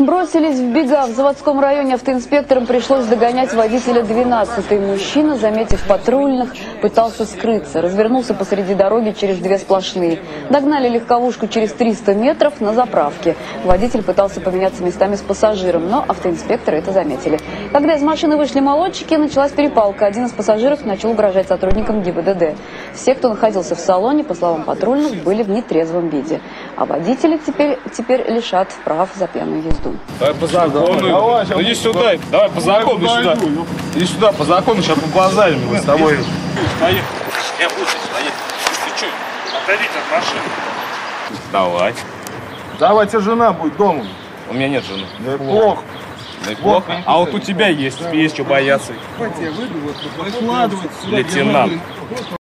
Бросились в бега. В заводском районе автоинспекторам пришлось догонять водителя 12-й. Мужчина, заметив патрульных, пытался скрыться. Развернулся посреди дороги через две сплошные. Догнали легковушку через 300 метров на заправке. Водитель пытался поменяться местами с пассажиром, но автоинспекторы это заметили. Когда из машины вышли молодчики, началась перепалка. Один из пассажиров начал угрожать сотрудникам ГИБДД. Все, кто находился в салоне, по словам патрульных, были в нетрезвом виде. А водители теперь лишат прав за пьяную езду. Давай по закону. Давай, иди сюда. Давай по закону, иди сюда. Иди сюда по закону, сейчас побазарим мы с тобой. Поехали. Я буду стоять. Ты что? Отойдите от машины. Давай. Давай, тебе жена будет дома. У меня нет жены. Да плохо. Да плохо. А вот у тебя есть, тебе есть что бояться. Давайте я выйду, вот, выкладывать сюда. Лейтенант.